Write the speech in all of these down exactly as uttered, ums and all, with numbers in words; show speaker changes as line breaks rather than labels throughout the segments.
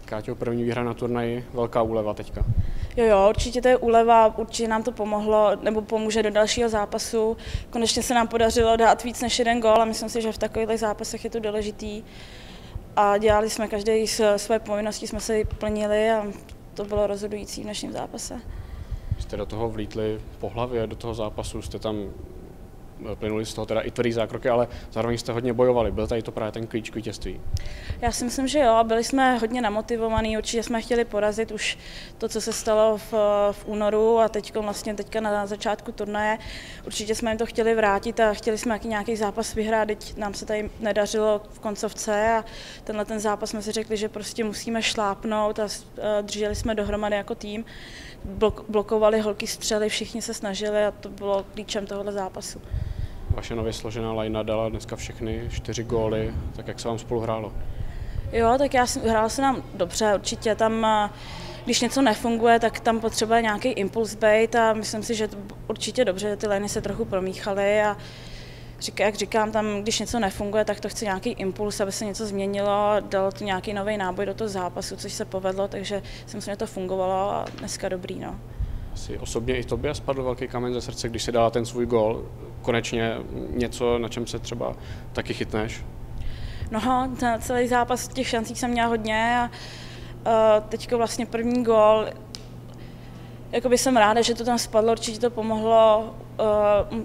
Káťo, první výhra na turnaji, velká úleva teďka.
Jo, jo, určitě to je úleva, určitě nám to pomohlo, nebo pomůže do dalšího zápasu. Konečně se nám podařilo dát víc než jeden gól a myslím si, že v takových zápasech je to důležitý. A dělali jsme každý své povinnosti, jsme se plnili a to bylo rozhodující v dnešním zápase.
Jste do toho vlítli po hlavě, do toho zápasu, jste tam plynuli z toho teda i tvrdý zákroky, ale zároveň jste hodně bojovali. Byl tady to právě ten klíč k vítězství?
Já si myslím, že jo. Byli jsme hodně namotivovaní, určitě jsme chtěli porazit už to, co se stalo v, v únoru a teď vlastně teďka na začátku turnaje. Určitě jsme jim to chtěli vrátit a chtěli jsme nějaký zápas vyhrát, teď nám se tady nedařilo v koncovce a tenhle ten zápas jsme si řekli, že prostě musíme šlápnout a drželi jsme dohromady jako tým. Blok, blokovali holky střely, všichni se snažili a to bylo klíčem tohoto zápasu.
Vaše nově složená lajna dala dneska všechny čtyři góly, tak jak se vám spolu hrálo?
Jo, tak já jsem, hrála se nám dobře, určitě tam, když něco nefunguje, tak tam potřebuje nějaký impuls být a myslím si, že to určitě dobře, že ty lajny se trochu promíchaly a říká, jak říkám, tam, když něco nefunguje, tak to chce nějaký impuls, aby se něco změnilo, dalo to nějaký nový náboj do toho zápasu, což se povedlo, takže si myslím, že to fungovalo a dneska dobrý, no.
Asi osobně i tobě spadl velký kamen ze srdce, když si dala ten svůj gól, konečně něco, na čem se třeba taky chytneš?
No, ten celý zápas těch šancí jsem měla hodně a uh, teďko vlastně první gól, jakoby jsem ráda, že to tam spadlo, určitě to pomohlo. Uh,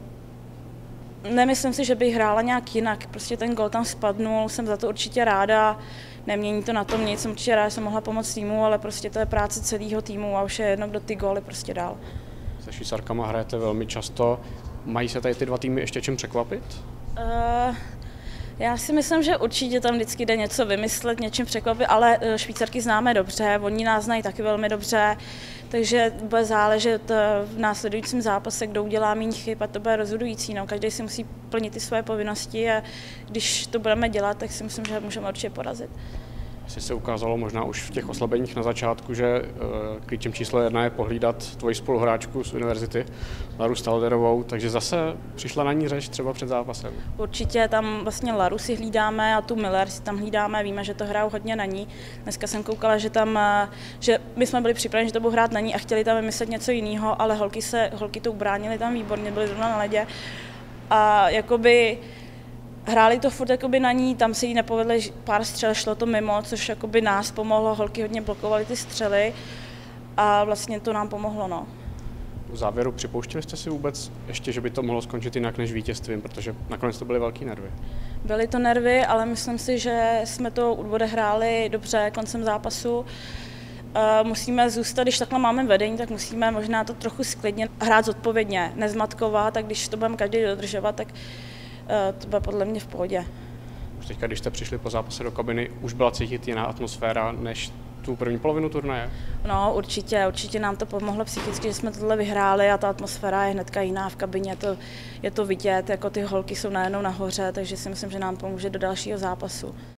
nemyslím si, že bych hrála nějak jinak, prostě ten gól tam spadnul, jsem za to určitě ráda, nemění to na tom nic, jsem určitě ráda, že jsem mohla pomoct týmu, ale prostě to je práce celého týmu a už je jedno, kdo ty góly prostě dál.
Se Švýcarkama hrajete velmi často, mají se tady ty dva týmy ještě čím překvapit?
Uh, Já si myslím, že určitě tam vždycky jde něco vymyslet, něčím překvapit, ale Švýcarky známe dobře, oni nás znají taky velmi dobře, takže bude záležet v následujícím zápase, kdo udělá méně chyb a to bude rozhodující. No. Každý si musí plnit ty své povinnosti a když to budeme dělat, tak si myslím, že můžeme určitě porazit.
Asi se ukázalo možná už v těch oslabeních na začátku, že klíčem číslo jedna je pohlídat tvoji spoluhráčku z univerzity, Laru Stalderovou, takže zase přišla na ní řeč třeba před zápasem.
Určitě tam vlastně Laru si hlídáme a tu Miller si tam hlídáme, víme, že to hrajou hodně na ní. Dneska jsem koukala, že tam, že my jsme byli připraveni, že to budou hrát na ní a chtěli tam vymyslet něco jiného, ale holky, se, holky to ubránily tam výborně, byly zrovna na ledě a jakoby hráli to furt jakoby na ní, tam se jí nepovedlo pár střel, šlo to mimo, což jakoby nás pomohlo, holky hodně blokovaly ty střely a vlastně to nám pomohlo. No.
V závěru připouštěli jste si vůbec ještě, že by to mohlo skončit jinak než vítězstvím, protože nakonec to byly velký nervy?
Byly to nervy, ale myslím si, že jsme to odehráli dobře koncem zápasu. Musíme zůstat, když takhle máme vedení, tak musíme možná to trochu sklidnit, hrát zodpovědně, nezmatkovat, tak když to budeme každý dodržovat, tak to bude podle mě v pohodě.
Už teďka, když jste přišli po zápase do kabiny, už byla cítit jiná atmosféra než tu první polovinu turnaje?
No určitě, určitě nám to pomohlo psychicky, že jsme tohle vyhráli a ta atmosféra je hnedka jiná v kabině, to, je to vidět, jako ty holky jsou najednou nahoře, takže si myslím, že nám pomůže do dalšího zápasu.